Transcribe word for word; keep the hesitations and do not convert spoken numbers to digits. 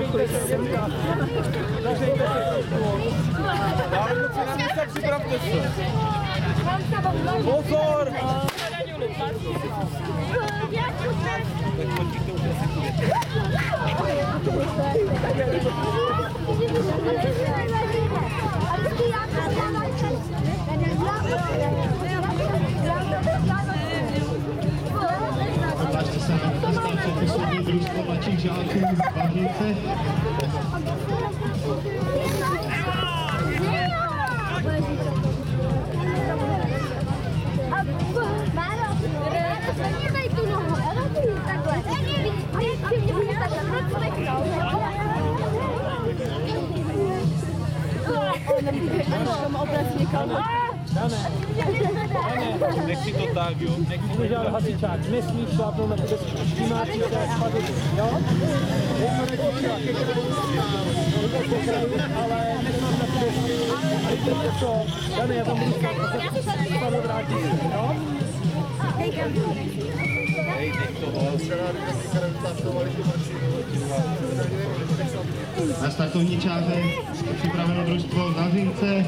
Děkuji semka. Zařejte se trošku. Dále kluci na místa, připravte se. Pozor! Tak pojďte už asi půjde. Zaplačte se na přestávce poslední družstvo mladších žáků v Bahnice. Nech si to tak, jo? Nech si to Udělal tak. hasičák, nesmíš šlápnout na tebe, vnímáš se, spadl, jo? Jedno nečíčák, ale nesmám na tebe, a jděte to, Dane, já tam budu stát, a se spadl vrátí, jo? Hej, nech toho. Na startovní čáře připraveno družstvo Zařince.